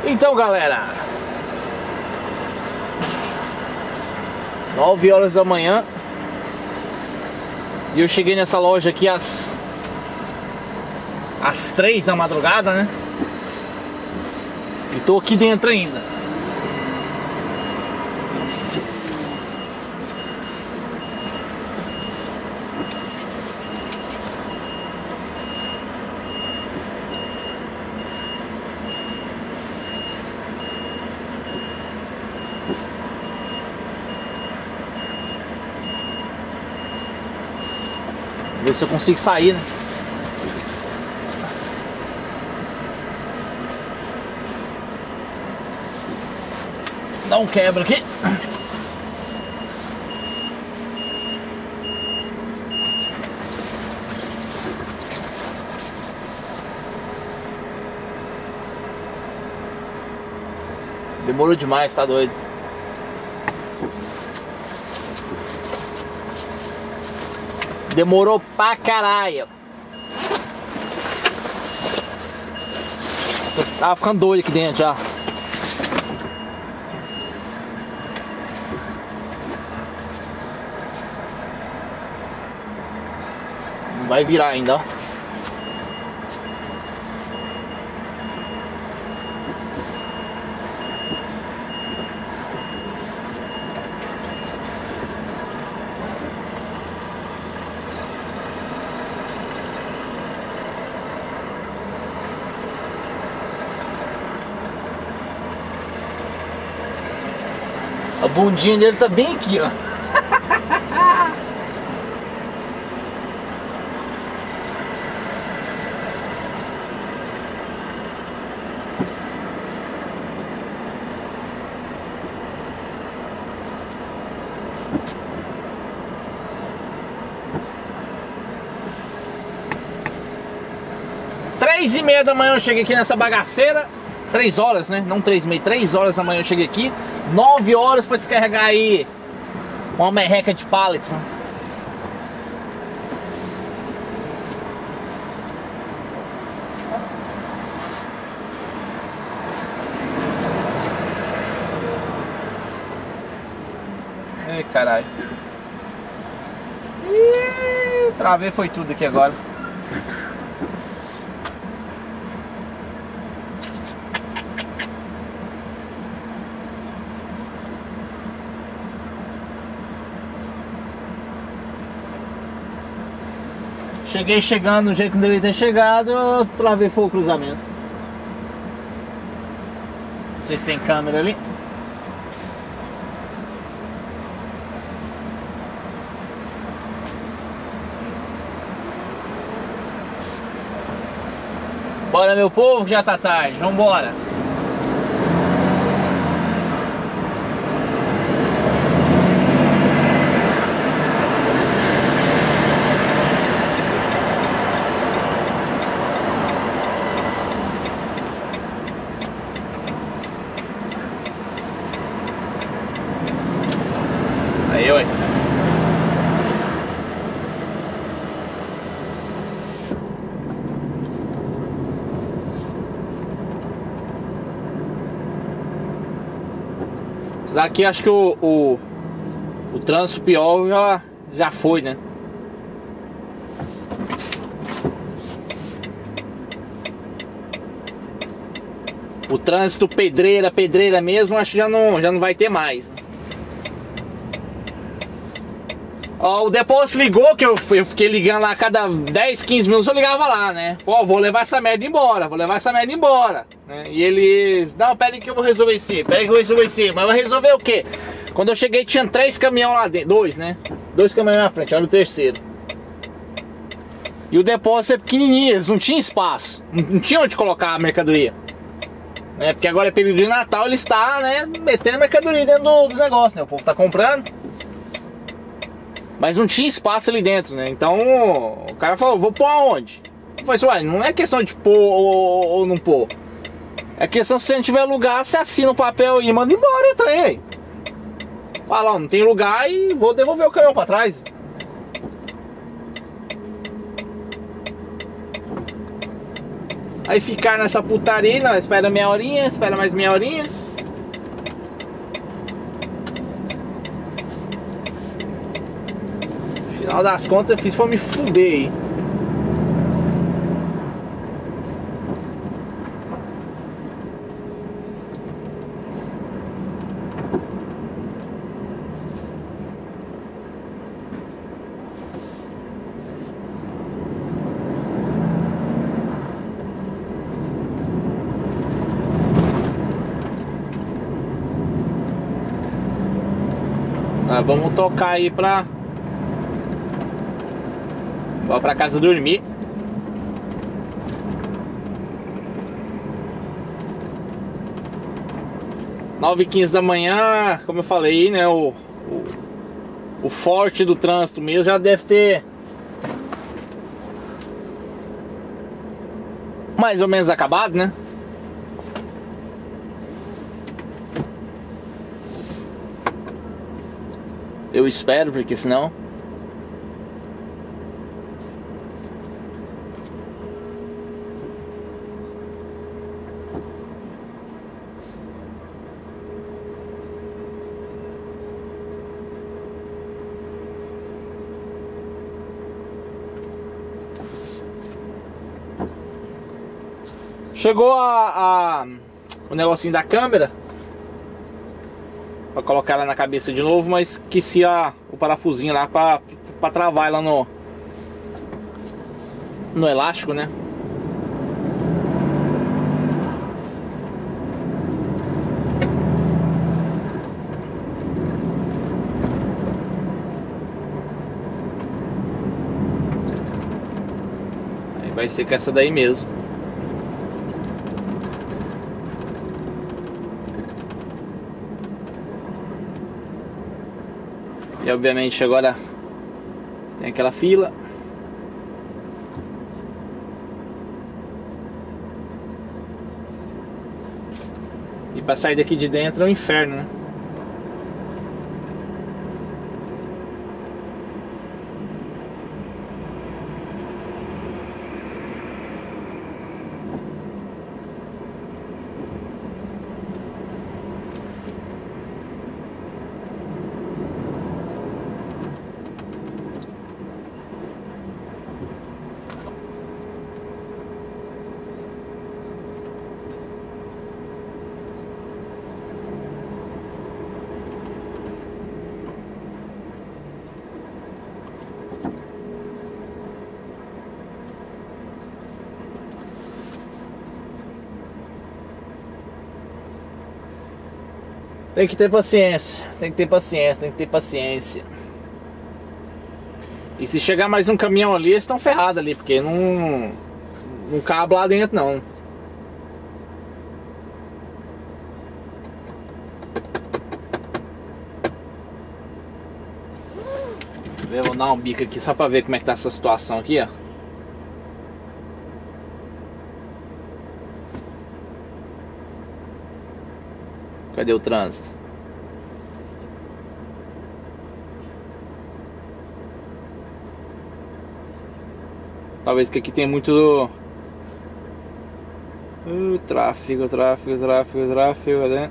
Então, galera, 9 horas da manhã e eu cheguei nessa loja aqui às 3 da madrugada, né? E tô aqui dentro ainda. Ver se eu consigo sair, né? Dá um quebra aqui. Demorou demais, tá doido? Demorou pra caralho. Tava ficando doido aqui dentro já. Não vai virar ainda, ó. A bundinha dele tá bem aqui, ó. Três e meia da manhã eu cheguei aqui nessa bagaceira. 3 horas, né? Não 3h30, 3 horas da manhã eu cheguei aqui. 9 horas pra descarregar aí uma merreca de pallets, né? Ai, caralho. Ih, travei foi tudo aqui agora. Cheguei chegando do jeito que não deveria ter chegado, eu travei foi o cruzamento. Vocês têm câmera ali? Bora, meu povo, que já tá tarde, vambora. Aí, oi. Aqui acho que o trânsito pior já foi, né? O trânsito pedreira mesmo, acho que já não vai ter mais. Ó, o depósito ligou, que eu fiquei ligando lá a cada 10, 15 minutos, eu ligava lá, né? Pô, vou levar essa merda embora, né? E eles, não, pera aí que eu vou resolver isso, mas vai resolver o quê? Quando eu cheguei tinha 3 caminhões lá dentro, 2, né? 2 caminhões na frente, olha o terceiro. E o depósito é pequenininho, eles não tinham espaço, não tinha onde colocar a mercadoria. Né? Porque agora é período de Natal, ele está, né, metendo mercadoria dentro dos negócios, né? O povo tá comprando. Mas não tinha espaço ali dentro, né? Então o cara falou, vou pôr aonde? Eu falei assim, ué, não é questão de pôr ou não pôr. É questão, se você não tiver lugar, você assina o papel e manda embora o trem. Fala, ó, não tem lugar e vou devolver o caminhão pra trás. Aí ficar nessa putaria, não, espera meia horinha, espera mais meia horinha. Final das contas eu fiz foi me fuder aí. Vamos tocar aí pra casa dormir. 9h15 da manhã, como eu falei, né? O forte do trânsito mesmo já deve ter mais ou menos acabado, né? Eu espero, porque senão... Chegou o negocinho da câmera pra colocar ela na cabeça de novo, mas esqueci o parafusinho lá pra travar ela no elástico, né? Aí vai ser com essa daí mesmo. E obviamente agora tem aquela fila. E pra sair daqui de dentro é um inferno, né? Tem que ter paciência, tem que ter paciência, tem que ter paciência. E se chegar mais um caminhão ali, eles estão ferrados ali, porque não cabe lá dentro não. Eu vou dar um bico aqui só pra ver como é que tá essa situação aqui, ó. Cadê o trânsito? Talvez que aqui tem muito tráfego, né?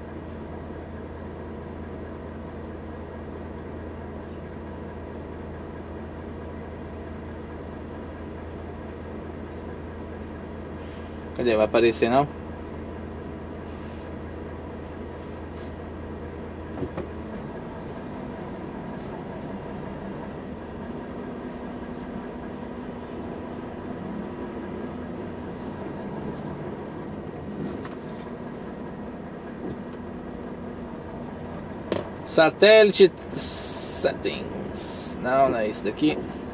Cadê? Vai aparecer não? Satélite settings. Não é isso daqui.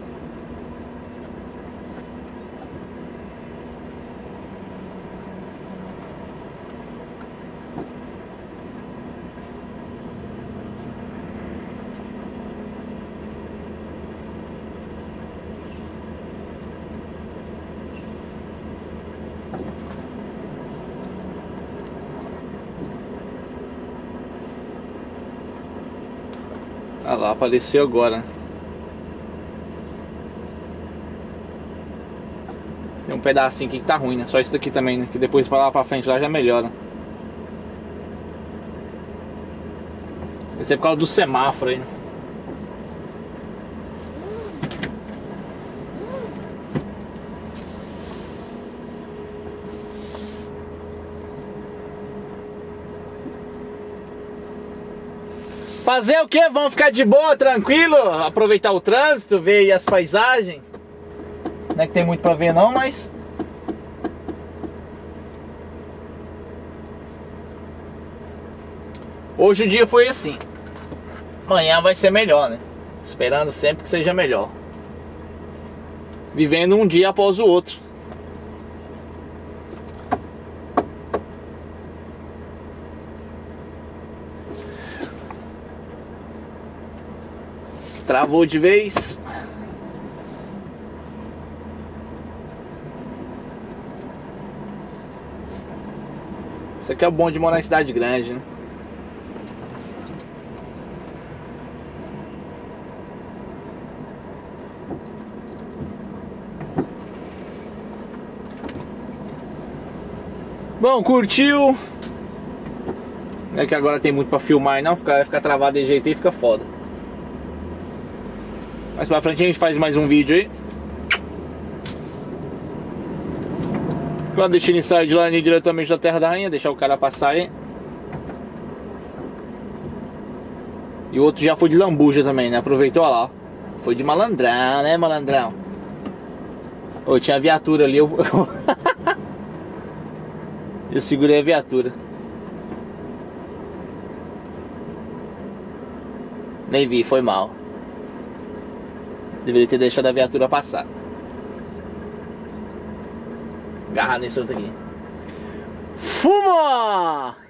Ah lá, apareceu agora. Tem um pedacinho aqui que tá ruim, né? Só isso daqui também, né? Que depois pra lá pra frente lá já melhora. Esse é por causa do semáforo aí, né? Fazer o que? Vamos ficar de boa, tranquilo, aproveitar o trânsito, ver aí as paisagens. Não é que tem muito pra ver não, mas... Hoje o dia foi assim. Amanhã vai ser melhor, né? Esperando sempre que seja melhor. Vivendo um dia após o outro. Travou de vez. Isso aqui é o bom de morar em cidade grande, né? Bom, curtiu? Não é que agora tem muito pra filmar não, vai ficar travado de jeito aí, fica foda. Mais pra frente a gente faz mais um vídeo aí. Clandestino sai de lá diretamente da Terra da Rainha, deixar o cara passar aí. E o outro já foi de lambuja também, né? Aproveitou, olha lá. Foi de malandrão, né, malandrão? Ô, tinha viatura ali, eu segurei a viatura. Nem vi, foi mal. Deveria ter deixado a viatura passar. Agarrar nesse outro aqui. Fuma!